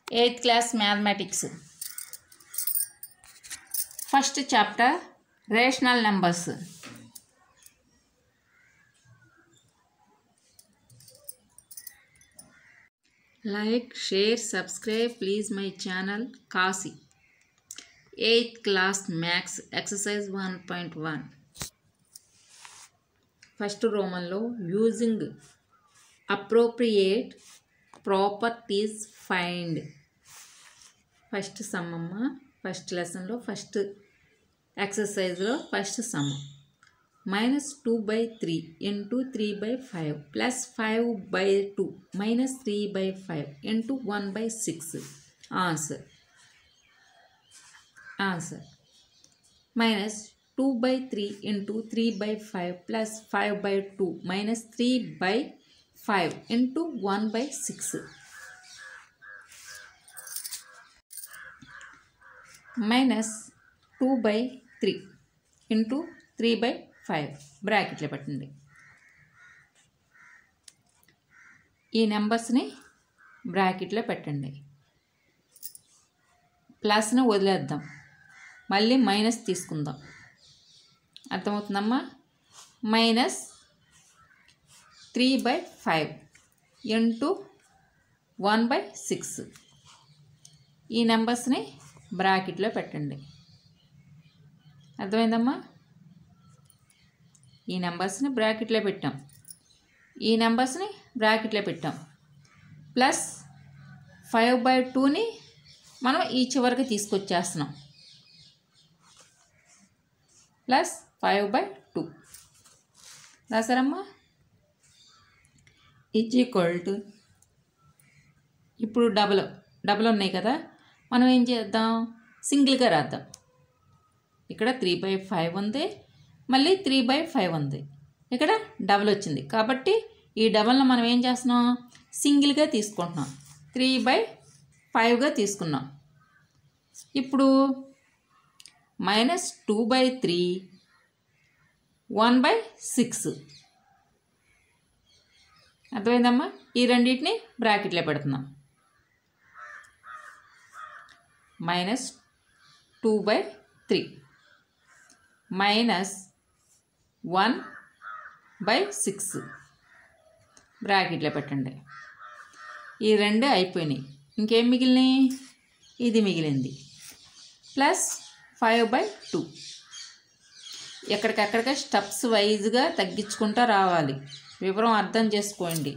8th class mathematics. First chapter, rational numbers. Like, share, subscribe please my channel Kasi. 8th class maths exercise 1.1. First Roman lo using appropriate properties find. First sum amma, first lesson lo first exercise lo first sum. Minus 2 by 3 into 3 by 5 plus 5 by 2 minus 3 by 5 into 1 by 6. Answer. Minus 2 by 3 into 3 by 5 plus 5 by 2 minus 3 by 5 into 1 by 6. Minus 2 by 3 into 3 by 5 బ్రాకెట్లో పెట్టండి. ఈ నెంబర్స్ని బ్రాకెట్లో పెట్టండి. ప్లస్ని వదిలేద్దాం, మళ్ళీ minus తీసుకుందాం. అర్థమవుతుందమ్మా? Minus 3 by 5 into 1 by 6 ఈ నెంబర్స్ని బ్రాకెట్లో పెట్టండి. అర్థమైందమ్మా? ఈ నెంబర్స్ని బ్రాకెట్లో పెట్టాం, ఈ నెంబర్స్ని బ్రాకెట్లో పెట్టాం. ప్లస్ 5 by 2ని మనం ఈ చివరికి తీసుకొచ్చేస్తున్నాం. ప్లస్ 5 by 2 రాసారమ్మా? ఈజ్ ఈక్వల్ టు, ఇప్పుడు డబల్ ఉన్నాయి కదా, మనం ఏం చేద్దాం, సింగిల్గా రాద్దాం. ఇక్కడ 3 by 5 ఉంది, మళ్ళీ 3 by 5 ఉంది, ఇక్కడ డబల్ వచ్చింది కాబట్టి ఈ డబల్ని మనం ఏం చేస్తున్నాం, సింగిల్గా తీసుకుంటున్నాం. 3 by 5గా తీసుకున్నాం. ఇప్పుడు మైనస్ 2 by 3 1 by 6. అర్థమైందమ్మా? ఈ రెండింటిని బ్రాకెట్లో పెడుతున్నాం. మైనస్ 2 by 3 మైనస్ 1 by 6 బ్రాకెట్లో పెట్టండి. ఈ రెండు అయిపోయినాయి, ఇంకేం మిగిలినాయి, ఇది మిగిలింది. Plus 5 by 2. ఎక్కడికక్కడికే స్టెప్స్ వైజ్గా తగ్గించుకుంటూ రావాలి, వివరం అర్థం చేసుకోండి.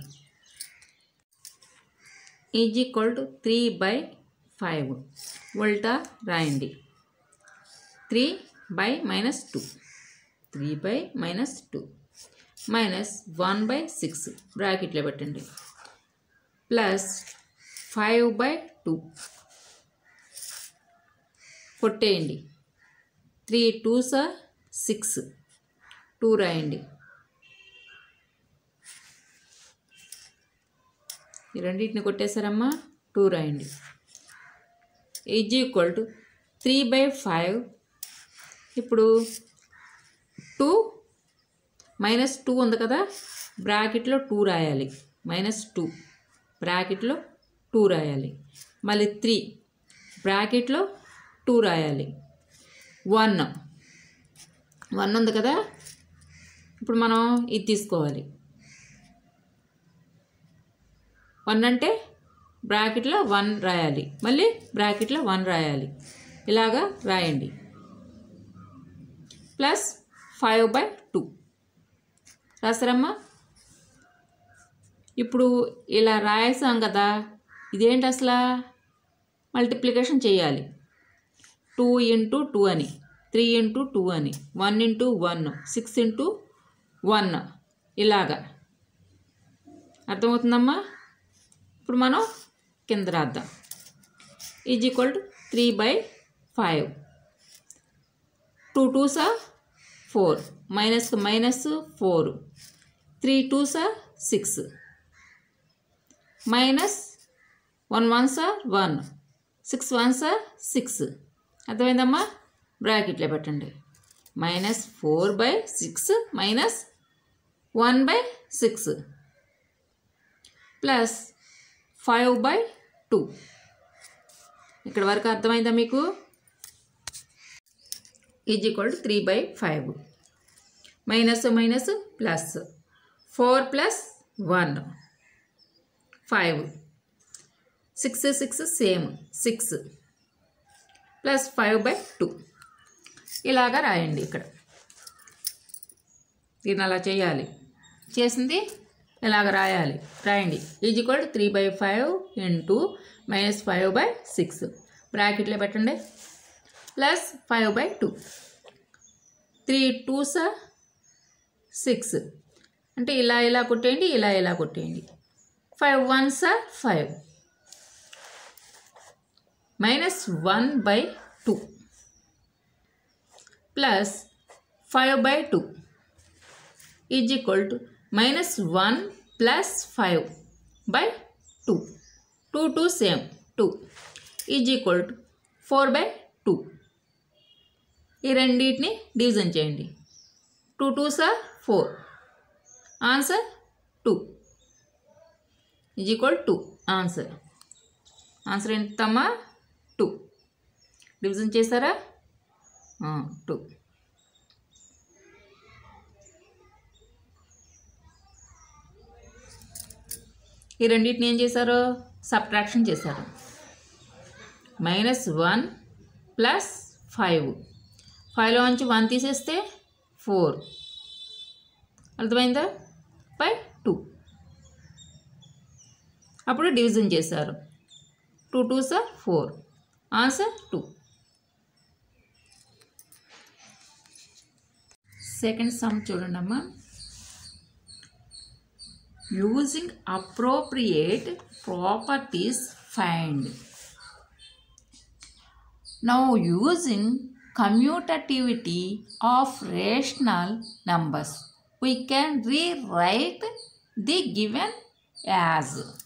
ఈజ్ ఈక్వల్ టు 3 by 5 ఉల్టా రాయండి. 3 by minus 2 3 by minus 2 minus 1 by 6 బ్రాకెట్లో పెట్టండి. ప్లస్ 5 by 2 కొట్టేయండి. 3 2s 6 2 రాయండి. ఈ రెండింటిని కొట్టేశారమ్మా, 2 రాయండి. Is equal to 3 by 5. ఇప్పుడు 2 మైనస్ 2 ఉంది కదా, బ్రాకెట్లో 2 రాయాలి. మైనస్ 2 బ్రాకెట్లో 2 రాయాలి. మళ్ళీ 3 బ్రాకెట్లో 2 రాయాలి. 1 ఉంది కదా, ఇప్పుడు మనం ఇది తీసుకోవాలి. 1 అంటే బ్రాకెట్లో 1 రాయాలి, మళ్ళీ బ్రాకెట్లో 1 రాయాలి. ఇలాగా రాయండి. ప్లస్ 5 by 2 రాసారమ్మా? ఇప్పుడు ఇలా రాసాం కదా, ఇదేంటి అసలు, మల్టిప్లికేషన్ చేయాలి. 2 into 2 అని, 3 into 2 అని, 1 into 1 6 into 1 ఇలాగా. అర్థమవుతుందమ్మా? ఇప్పుడు మనం కింద రాద్దాం. Is equal to 3 by 5 2 2s 4 minus minus 4 3 2s 6 minus 1 1s 1 6 1s 6. అర్థమైందమ్మా? బ్రాకెట్లో పెట్టండి. Minus 4 by 6 minus 1 by 6 plus 5 by 2 ఇక్కడ వరకు అర్థమైందా మీకు? Is equal to 3/5 minus minus plus 4 + 1 5 6 6 same 6 plus 5/2 ఇలాగా రాయండి. ఇక్కడ దీన్ని అలా చేయాలి. చేసింది ఇలాగ రాయండి. ఈజ్ ఈక్వల్ టు 3/5 ఇంటూ -5/6 బ్రాకెట్లో పెట్టండి ప్లస్ 5/2 3 2s 6 అంటే ఇలా కొట్టేయండి, ఇలా కొట్టేయండి. 5 1s 5 -1/2 plus 5/2 is equal to -1 plus 5/2 2 2 same 2 is equal to 4/2. ఈ రెండింటిని డివిజన్ చేయండి. 2 2s 4 answer 2 is equal 2 answer ఎంతమ్మా? 2. డివిజన్ చేస్తారా? 2. ఈ రెండింటిని ఏం చేశారు? సబ్ట్రాక్షన్ చేశారు. -1 ప్లస్ 5 5లో నుంచి 1 తీసేస్తే 4 అర్థమైందా? /2 అప్పుడు డివిజన్ చేశారు. 2 2s 4 ఆన్సర్ 2. సెకండ్ సమ్ చూడండి అమ్మా. Using appropriate properties find. Now using commutativity of rational numbers, we can rewrite the given as.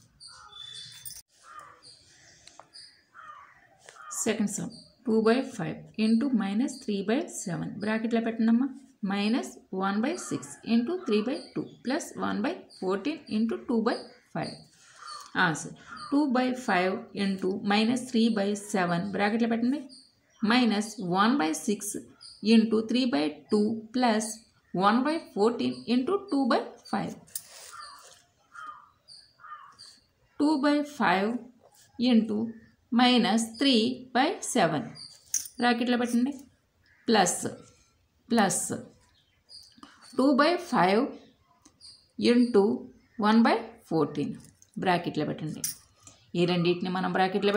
Second sum 2/5 into -3/7 బ్రాకెట్లో పెట్టండమ్మా. -1/6 into 3/2 plus 1/14 into 2/5 answer 2/5 into -3/7 బ్రాకెట్లో పెట్టండి. -1/6 into 3/2 plus 1/14 into 2/5 2/5 into -3/7 బ్రాకెట్లో పెట్టండి. Plus 2/5 into 1/14 బ్రాకెట్లో పెట్టండి. ఈ రెండింటిని మనం బ్రాకెట్లో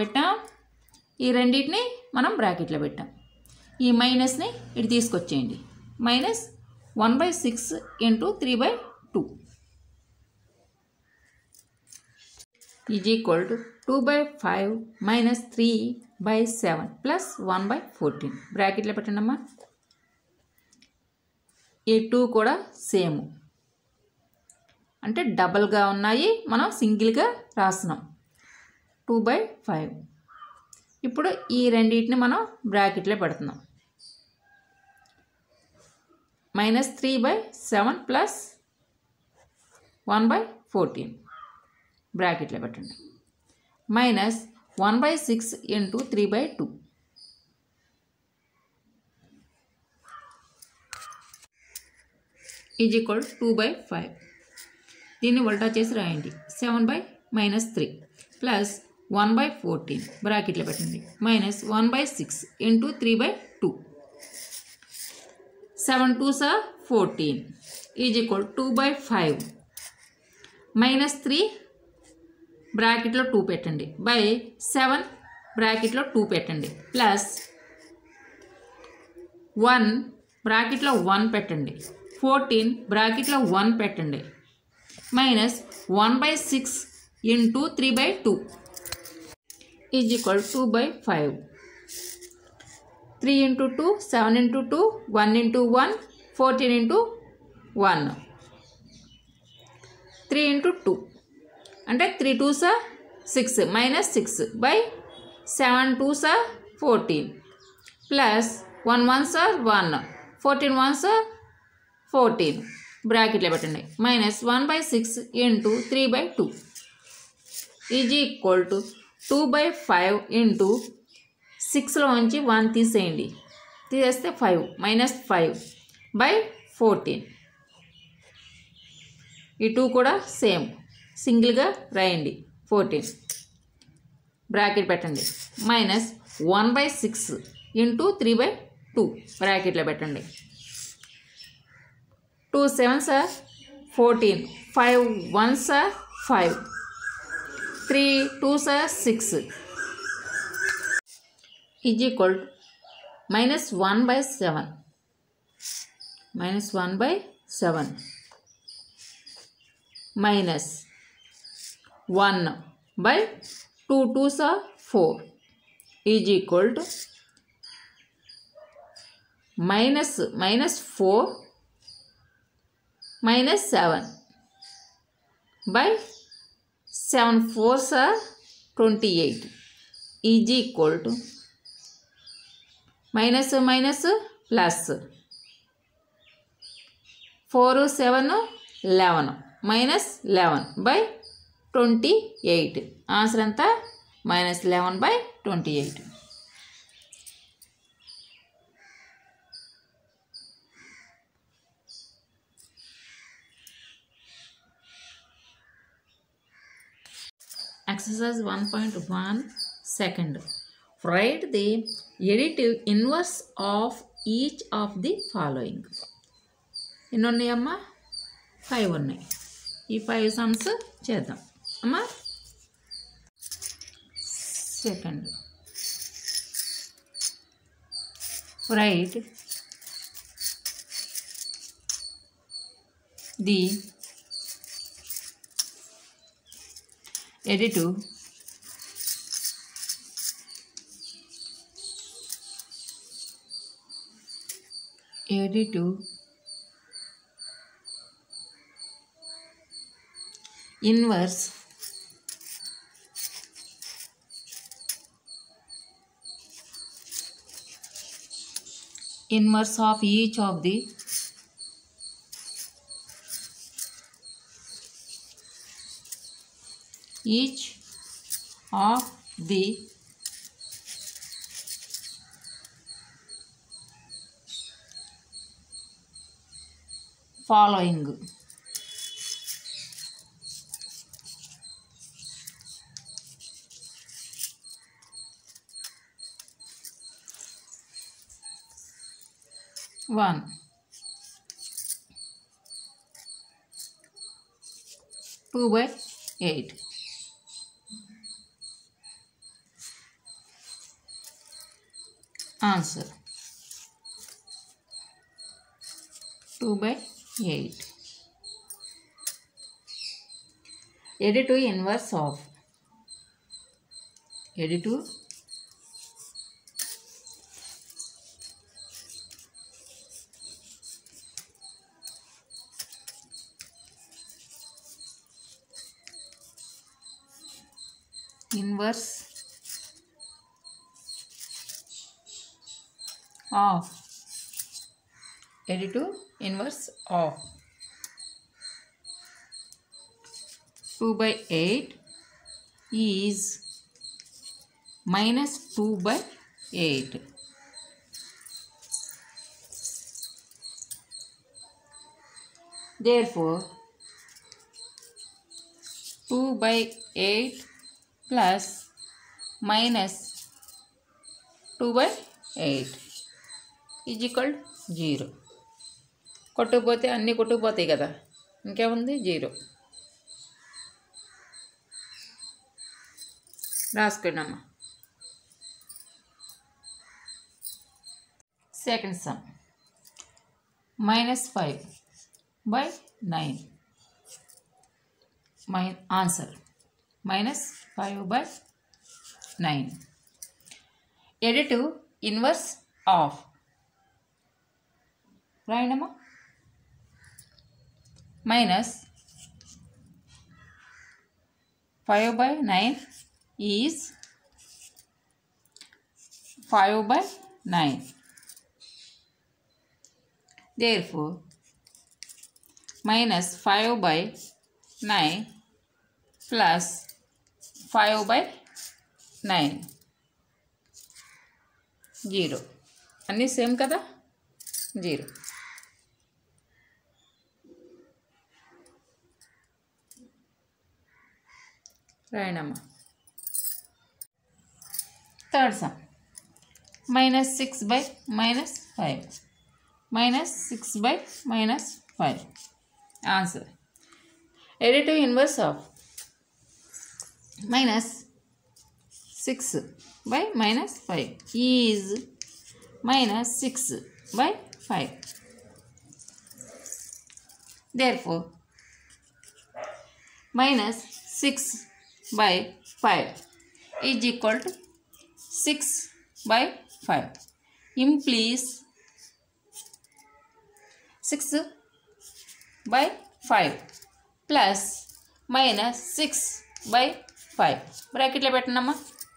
పెట్టాం. ఈ మైనస్ని ఇటు తీసుకొచ్చేయండి. -1/6 into 3/2 is equal to 2/5 -3/7 plus 1/14 బ్రాకెట్లో పెట్టండమ్మా. ఈ 2 కూడా సేమ్ అంటే డబల్గా ఉన్నాయి, మనం సింగిల్గా రాస్తున్నాం. 2/5 ఇప్పుడు ఈ రెండింటిని మనం బ్రాకెట్లో పెడుతున్నాం. -3/7 ప్లస్ 1/14 బ్రాకెట్లో పెట్టండి. -1/6 into 3/2 ఈజ్ ఈక్వల్ 2/5. దీన్ని ఉల్టా చేసి రాయండి. 7/-3 ప్లస్ 1/14 బ్రాకెట్లో పెట్టండి. -1/6 into 3/2 7 2s 14 ఈజ్ ఈక్వల్ 2/5 -3 బ్రాకెట్లో 2 పెట్టండి బై 7 బ్రాకెట్లో 2 పెట్టండి ప్లస్ 1 బ్రాకెట్లో 1 పెట్టండి 14 బ్రాకెట్లో 1 పెట్టండి -1/6 into 3/2 is equal 2/5. 3 into 2 7 into 2 1 into 1 14 into 1 3 into 2 అంటే 3 2s 6 -6 by 7 2s 14 plus 1 1s 1 14 1s 14 బ్రాకెట్లో పెట్టండి -1/6 into 3/2 is equal to 2/5 into 6లోంచి 1 తీసేయండి. తీసేస్తే 5 -5/14. ఈ 2 కూడా సేమ్ సింగిల్గా రాయండి. 14 బ్రాకెట్ పెట్టండి. -1/6 ఇంటూ 3/2 బ్రాకెట్లో పెట్టండి. 2 7s are 14, 5 1s are 5, 3 2s are 6 is equal to -1/7 minus 1/2 2s are 4 is equal to -4 minus 7 by 7 4s are 28 is equal to minus plus 4 7 11 minus 11 by 28. Answer అంతా -11/28. Exercise 1.1 second. Write the additive inverse of each of the following. ఎన్ని ఉన్నాయమ్మా? 5 ఉన్నాయి. ఈ 5 sums చేద్దాం అమ్మా. Second, write the additive inverse of each of the following. One, 2/8. Answer 2/8. Additive inverse of inverse of additive inverse of 2/8 is -2/8. Therefore 2/8 plus minus 2/8 is equal to 0. కొట్టుకుపోతే అన్నీ కొట్టుకుపోతాయి కదా, ఇంకేముంది 0. రాసుకోండమ్మా. Second sum, -5/9. Answer -5/9. Additive inverse of, రాయండమ్మా. -5/9 is 5/9. Therefore -5/9 plus 5/9 0 అన్నీ same కదా 0 రాయనమ్మా third sum -6/-5 -6/-5 answer additive inverse of -6/-5 is -6/5. Therefore -6/5 is equal to 6/5 implies 6/5 plus -6/5 బ్రాకెట్లో పెట్టండమ్మా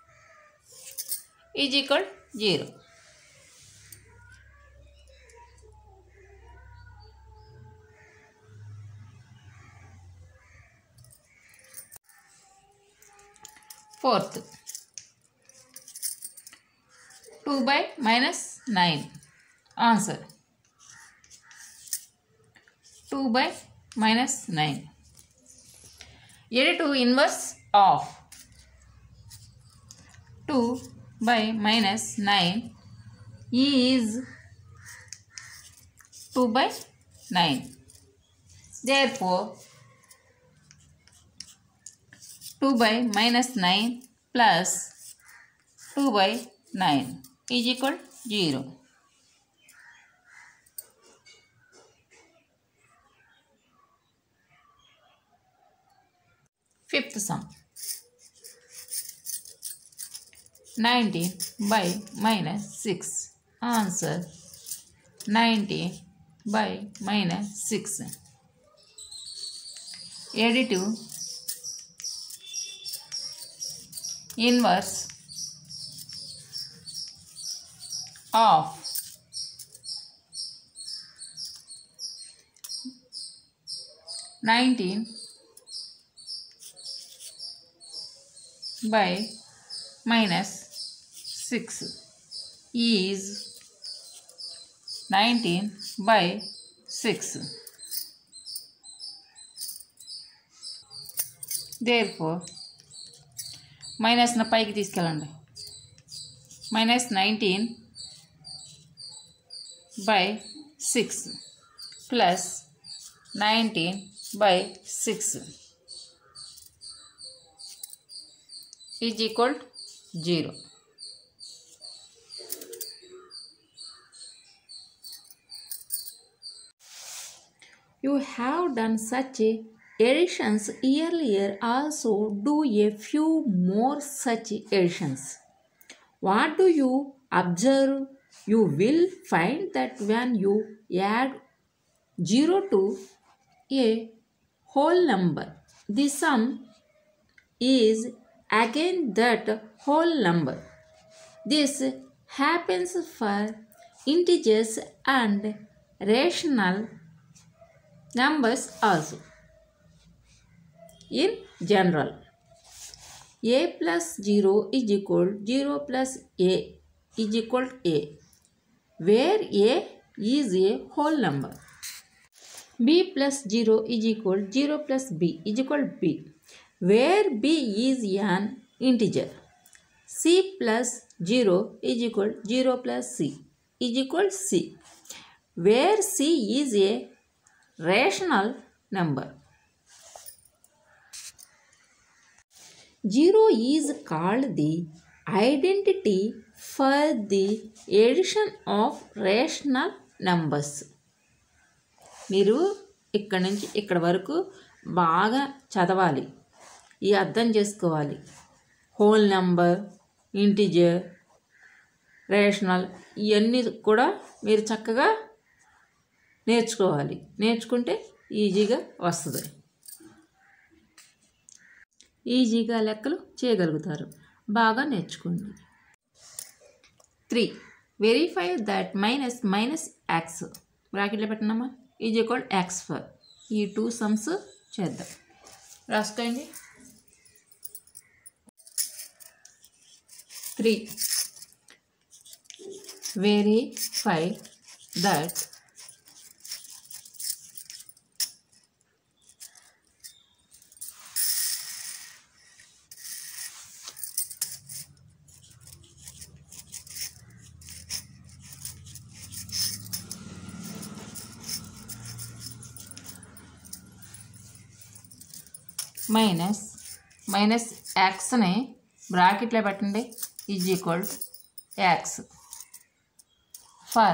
is equal 0. Fourth 2/-9 answer 2/-9 additive inverse of 2/-9 is 2/9. Therefore 2/-9 plus 2/9 is equal 0. Fifth sum 19/-6 answer 19/-6 additive inverse of 19/-6 is 19/6. Therefore minus న పైకి తీసుకెళ్ళండి -19/6 plus 19/6 is equal 0. You have done such additions earlier. Also do a few more such additions. What do you observe? You will find that when you add 0 to a whole number, the sum is again that whole number. This happens for integers and rational numbers also. In general, a plus 0 is equal 0 plus a is equal a, where a is a whole number. B plus 0 is equal 0 plus b is equal b, where b is an integer. C plus 0 is equal 0 plus c is equal c, where c is a rational number. 0 is called the identity for the addition of rational numbers. మీరు ఇక్కడి నుంచి ఇక్కడ వరకు బాగా చదవాలి, ఈ అర్థం చేసుకోవాలి. హోల్ నెంబర్, ఇంటిజర్, రేషనల్ ఇవన్నీ కూడా మీరు చక్కగా నేర్చుకోవాలి. నేర్చుకుంటే ఈజీగా వస్తుంది, ఈజీగా లెక్కలు చేయగలుగుతారు. బాగా నేర్చుకోండి. 3. వెరిఫై దట్ మైనస్ ఎక్స్ బ్రాకెట్లో పెట్టినామా ఈజ్ ఈక్వల్ ఎక్స్ ఫర్. ఈ 2 సమ్స్ చేద్దాం. రాసుకోండి. 3 verify that minus x ने ब्राकेट లో పెట్టండి is equal to x for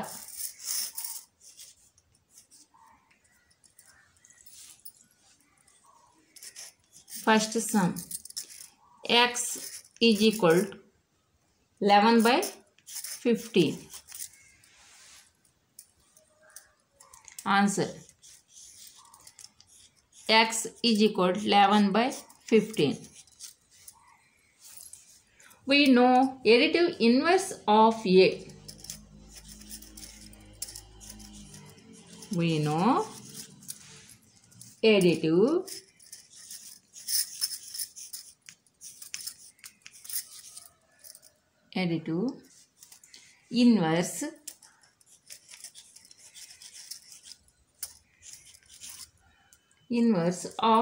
first sum x is equal to 11/15. Answer x is equal to 11/15. We know additive inverse of a. We know additive inverse of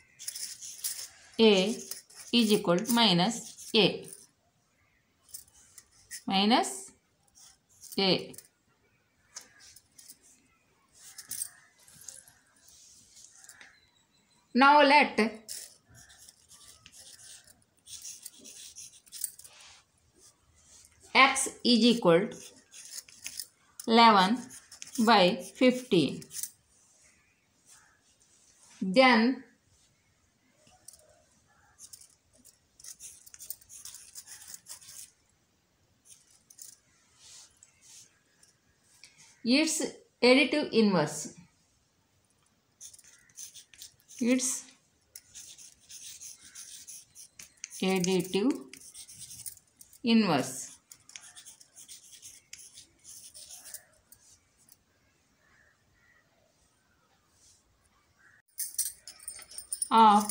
a is equal to minus a. Now let x is equal to 11/15. Then its additive inverse. Its additive inverse of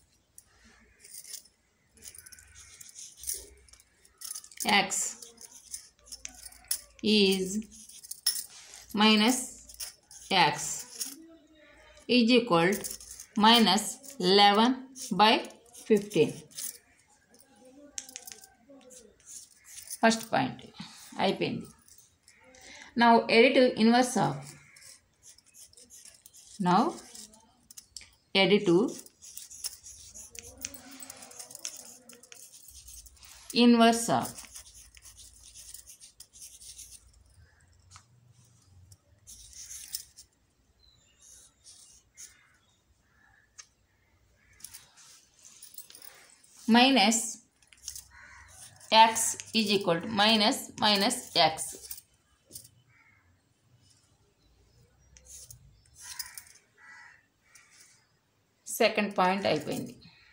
x is minus x is equal to minus 11/15. First point అయిపోయింది. Now additive inverse of minus x is equal to minus x. Second point అయిపోయింది.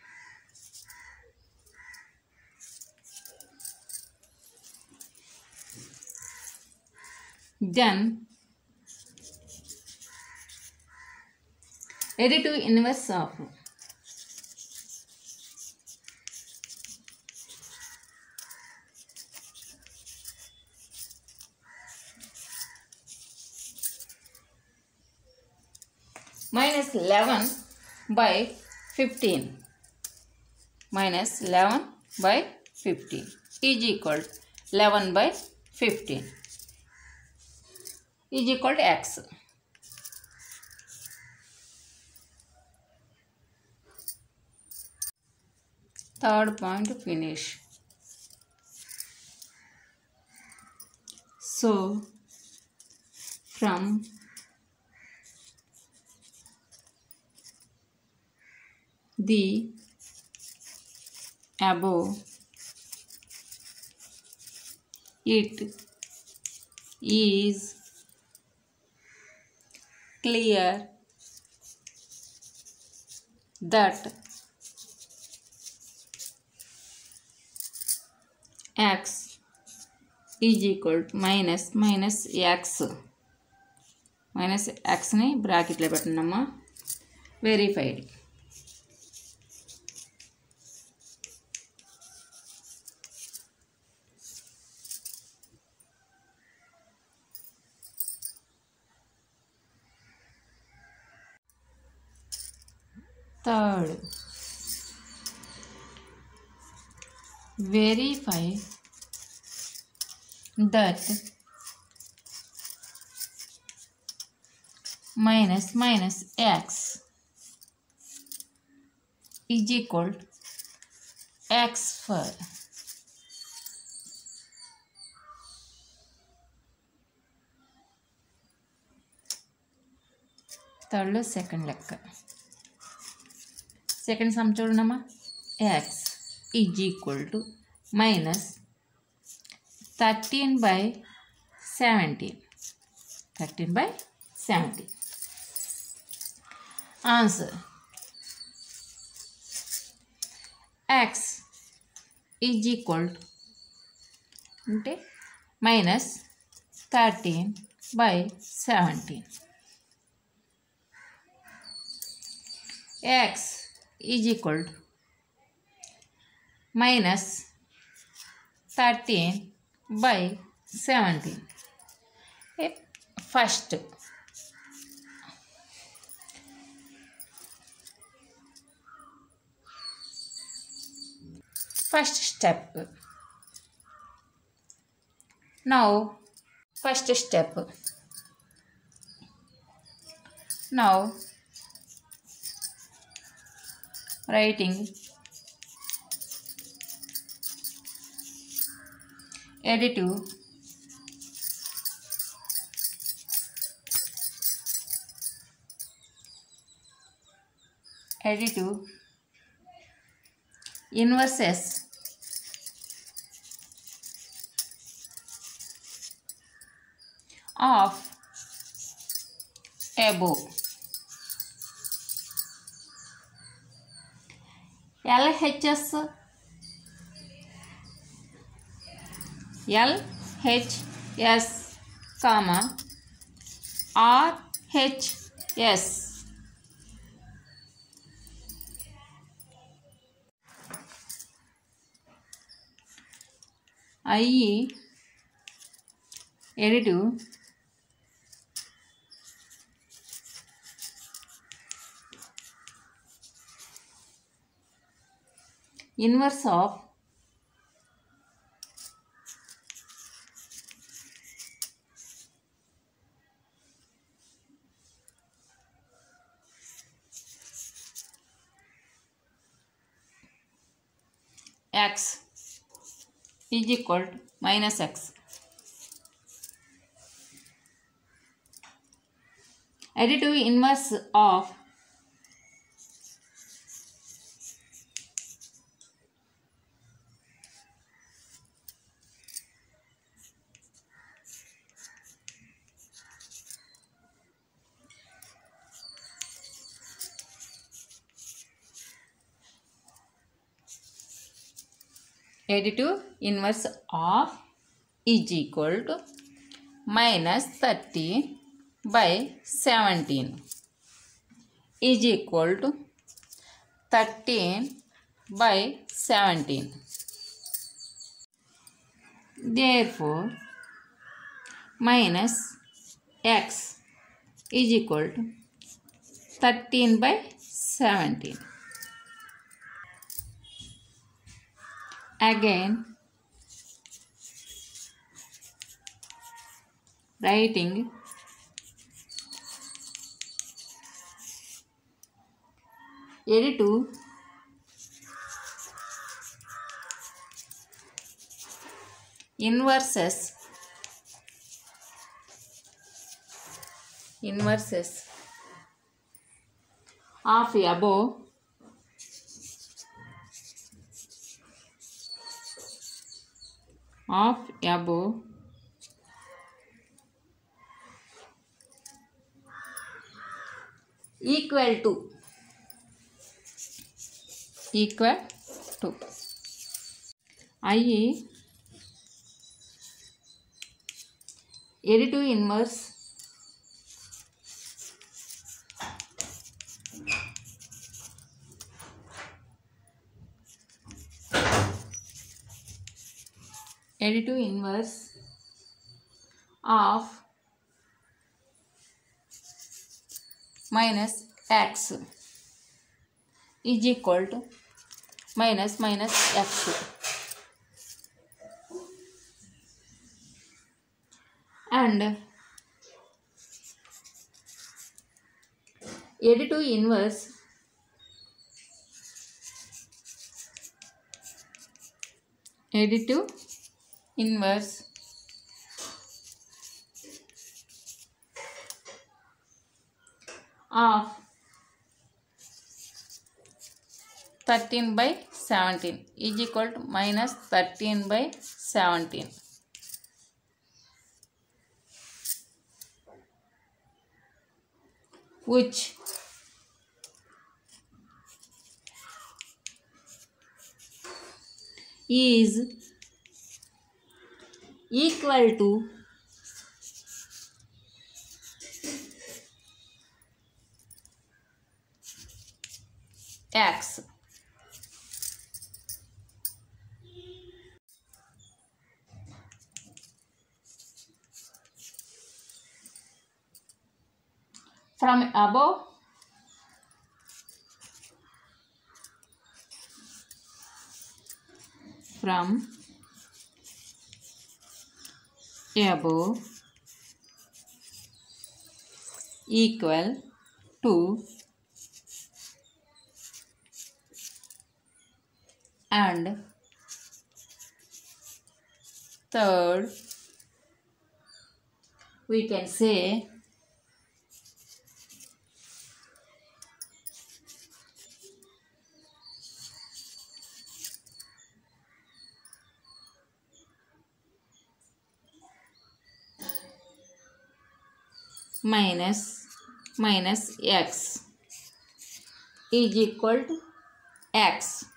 Then additive inverse of minus 11/15 is equal to 11/15 is equal to x. Third point finish. So from the above, it is clear that x is equal to minus x. minus x ని బ్రాకెట్లో పెట్టండమ్మా. Verified. Third, verify that minus x is equal to x for థర్డ్లో second లెక్క. Second sum చూడమ్మా. X is equal to minus 13/17. 13/17. Answer x is equal to అంటే minus 13/17. x is equal to minus 13/17. First step. Now first step. Now writing additive inverses of above. LHS comma RHS. IE additive inverse of x is equal to minus x. Additive inverse of additive inverse of is equal to minus 13/17 is equal to 13/17. Therefore minus x is equal to 13/17. Again writing additive inverses of above equal to IE additive inverse of minus x is equal to minus x2. And 82 inverse of 13/17 is equal to minus 13/17. Which is equal to x. From above, equal to, and third we can say minus x is equal to x.